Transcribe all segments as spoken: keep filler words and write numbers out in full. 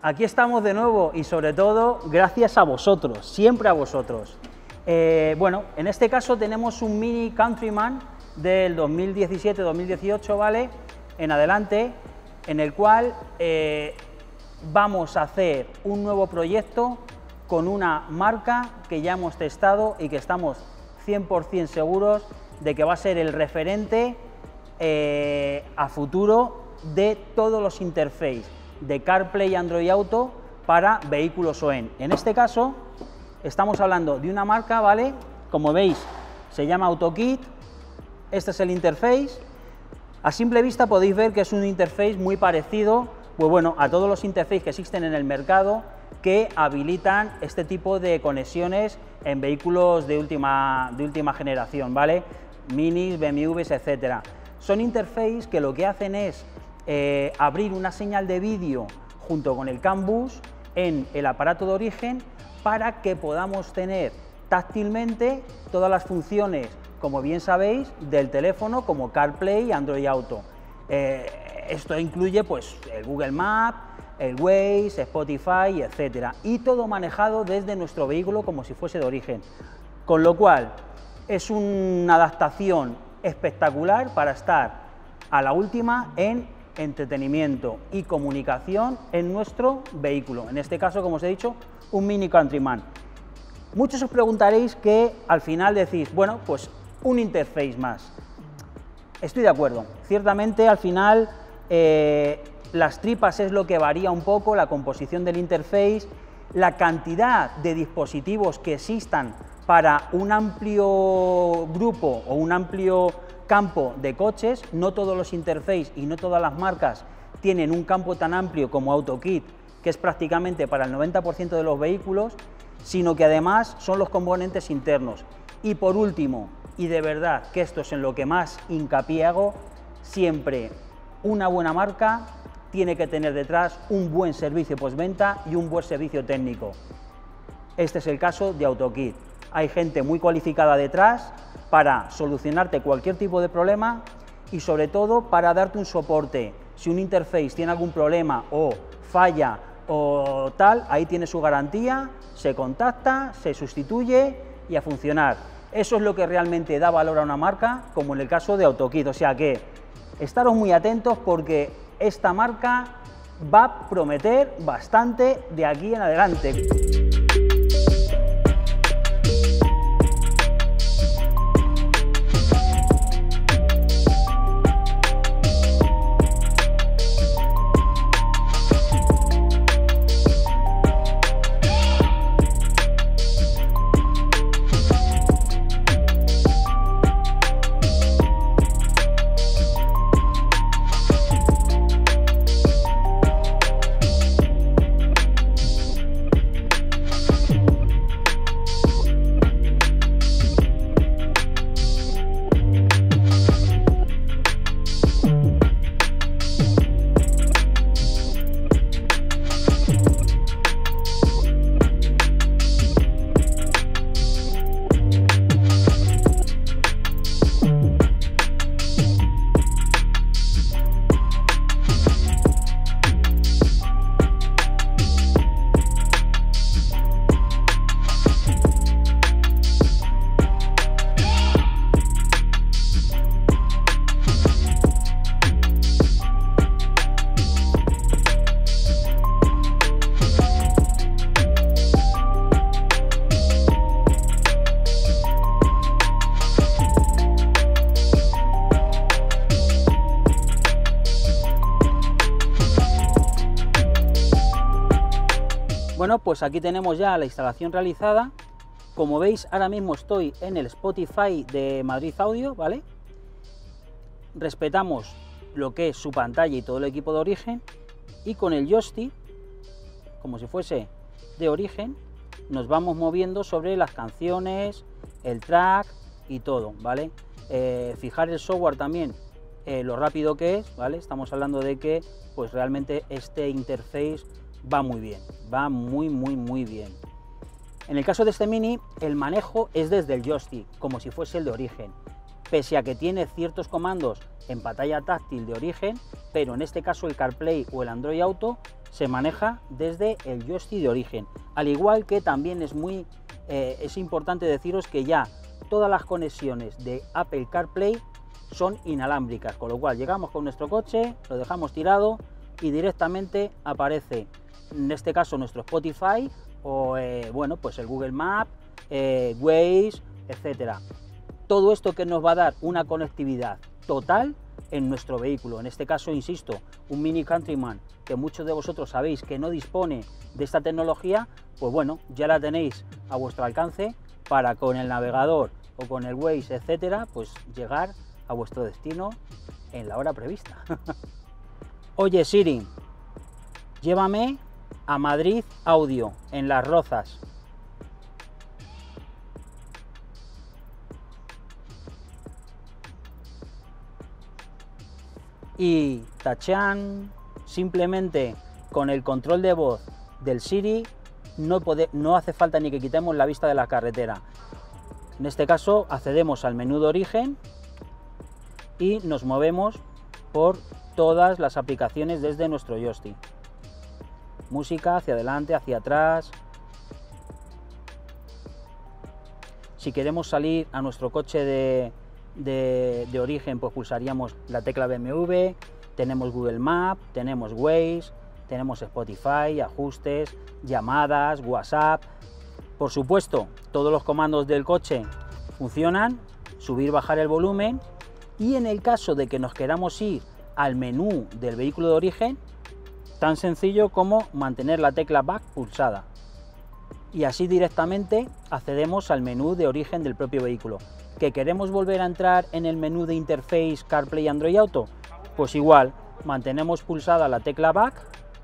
aquí estamos de nuevo y sobre todo gracias a vosotros, siempre a vosotros. Eh, bueno, en este caso tenemos un Mini Countryman del dos mil diecisiete dos mil dieciocho, ¿vale? En adelante, en el cual eh, vamos a hacer un nuevo proyecto con una marca que ya hemos testado y que estamos cien por cien seguros de que va a ser el referente eh, a futuro de todos los interfaces de CarPlay y Android Auto para vehículos O E M. En este caso estamos hablando de una marca, ¿vale? Como veis, se llama AutoKit. Este es el interface. A simple vista podéis ver que es un interface muy parecido, pues bueno, a todos los interfaces que existen en el mercado que habilitan este tipo de conexiones en vehículos de última, de última generación, ¿vale? Minis, B M Ws, etcétera. Son interfaces que lo que hacen es eh, abrir una señal de vídeo junto con el CAN bus en el aparato de origen para que podamos tener táctilmente todas las funciones, como bien sabéis, del teléfono como CarPlay y Android Auto. Eh, esto incluye pues el Google Maps, el Waze, Spotify, etcétera, y todo manejado desde nuestro vehículo como si fuese de origen, con lo cual es una adaptación espectacular para estar a la última en entretenimiento y comunicación en nuestro vehículo, en este caso, como os he dicho, un Mini Countryman. Muchos os preguntaréis que al final decís, bueno, pues un interface más. Estoy de acuerdo, ciertamente al final eh, las tripas es lo que varía un poco, la composición del interface, la cantidad de dispositivos que existan para un amplio grupo o un amplio campo de coches. No todos los interfaces y no todas las marcas tienen un campo tan amplio como AutoKit, que es prácticamente para el noventa por ciento de los vehículos, sino que además son los componentes internos. Y por último, y de verdad que esto es en lo que más hincapié hago, siempre una buena marca tiene que tener detrás un buen servicio postventa y un buen servicio técnico. Este es el caso de AutoKit. Hay gente muy cualificada detrás para solucionarte cualquier tipo de problema y sobre todo para darte un soporte. Si un interface tiene algún problema o falla o tal, ahí tiene su garantía, se contacta, se sustituye y a funcionar. Eso es lo que realmente da valor a una marca, como en el caso de AutoKit. O sea que estaros muy atentos porque esta marca va a prometer bastante de aquí en adelante. Bueno, pues aquí tenemos ya la instalación realizada. Como veis, ahora mismo estoy en el Spotify de Madrid Audio, ¿vale? Respetamos lo que es su pantalla y todo el equipo de origen, y con el joystick, como si fuese de origen, nos vamos moviendo sobre las canciones, el track y todo, ¿vale? Eh, fijar el software también, eh, lo rápido que es, ¿vale? Estamos hablando de que pues realmente este interface va muy bien, va muy muy muy bien. En el caso de este Mini, el manejo es desde el joystick, como si fuese el de origen, pese a que tiene ciertos comandos en pantalla táctil de origen, pero en este caso el CarPlay o el Android Auto se maneja desde el joystick de origen, al igual que también es muy eh, es importante deciros que ya todas las conexiones de Apple CarPlay son inalámbricas, con lo cual llegamos con nuestro coche, lo dejamos tirado y directamente aparece, en este caso, nuestro Spotify o eh, bueno, pues el Google Maps, eh, Waze, etcétera. Todo esto que nos va a dar una conectividad total en nuestro vehículo. En este caso, insisto, un Mini Countryman que muchos de vosotros sabéis que no dispone de esta tecnología, pues bueno, ya la tenéis a vuestro alcance para con el navegador o con el Waze, etcétera, pues llegar a vuestro destino en la hora prevista. Oye Siri, llévame a Madrid Audio, en Las Rozas. Y tachán, simplemente con el control de voz del Siri no, pode, no hace falta ni que quitemos la vista de la carretera. En este caso accedemos al menú de origen y nos movemos por todas las aplicaciones desde nuestro joystick. Música, hacia adelante, hacia atrás. Si queremos salir a nuestro coche de, de, de origen, pues pulsaríamos la tecla B M W, tenemos Google Maps, tenemos Waze, tenemos Spotify, ajustes, llamadas, WhatsApp. Por supuesto, todos los comandos del coche funcionan, subir, bajar el volumen, y en el caso de que nos queramos ir al menú del vehículo de origen, tan sencillo como mantener la tecla Back pulsada. Y así directamente accedemos al menú de origen del propio vehículo. ¿Que queremos volver a entrar en el menú de Interface CarPlay Android Auto? Pues igual, mantenemos pulsada la tecla Back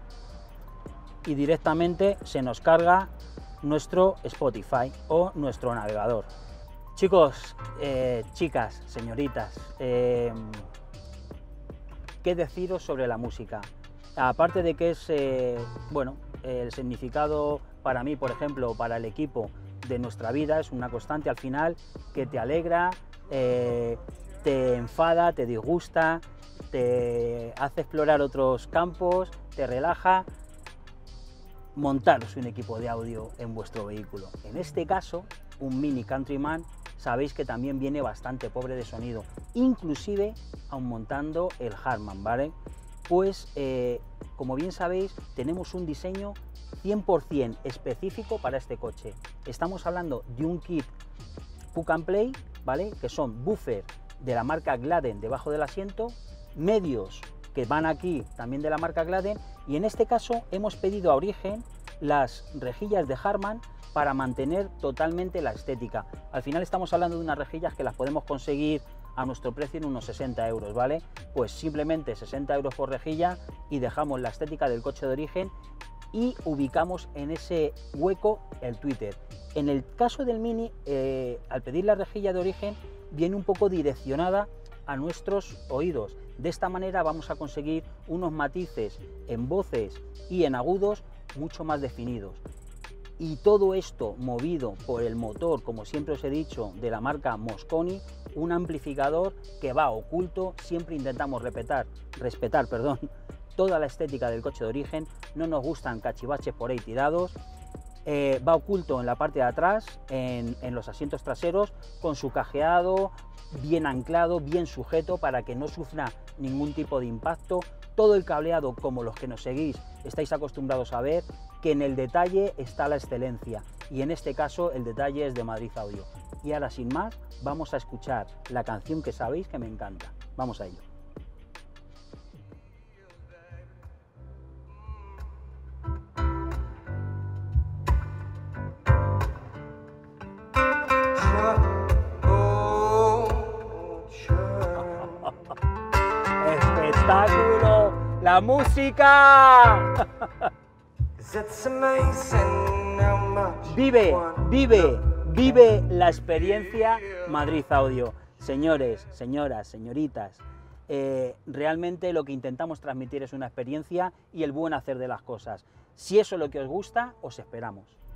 y directamente se nos carga nuestro Spotify o nuestro navegador. Chicos, eh, chicas, señoritas, eh, ¿qué deciros sobre la música? Aparte de que es, eh, bueno, el significado para mí, por ejemplo, para el equipo de nuestra vida, es una constante al final que te alegra, eh, te enfada, te disgusta, te hace explorar otros campos, te relaja. Montaros un equipo de audio en vuestro vehículo. En este caso, un Mini Countryman, sabéis que también viene bastante pobre de sonido, inclusive aun montando el Harman, ¿vale? Pues, eh, como bien sabéis, tenemos un diseño cien por cien específico para este coche. Estamos hablando de un kit Plug and Play, ¿vale? Que son buffer de la marca Gladden debajo del asiento, medios que van aquí también de la marca Gladden, y en este caso hemos pedido a origen las rejillas de Harman para mantener totalmente la estética. Al final estamos hablando de unas rejillas que las podemos conseguir a nuestro precio en unos sesenta euros, ¿vale? Pues simplemente sesenta euros por rejilla y dejamos la estética del coche de origen y ubicamos en ese hueco el Twitter. En el caso del Mini, eh, al pedir la rejilla de origen, viene un poco direccionada a nuestros oídos. De esta manera vamos a conseguir unos matices en voces y en agudos mucho más definidos. Y todo esto movido por el motor, como siempre os he dicho, de la marca Mosconi, un amplificador que va oculto. Siempre intentamos respetar, respetar perdón, toda la estética del coche de origen, no nos gustan cachivaches por ahí tirados. Eh, va oculto en la parte de atrás, en, en los asientos traseros, con su cajeado bien anclado, bien sujeto para que no sufra ningún tipo de impacto. Todo el cableado, como los que nos seguís estáis acostumbrados a ver, que en el detalle está la excelencia, y en este caso el detalle es de Madrid Audio. Y ahora, sin más, vamos a escuchar la canción que sabéis que me encanta. Vamos a ello. ¡Espectáculo! ¡La música! Vive, vive, vive la experiencia Madrid Audio. Señores, señoras, señoritas, eh, realmente lo que intentamos transmitir es una experiencia y el buen hacer de las cosas. Si eso es lo que os gusta, os esperamos.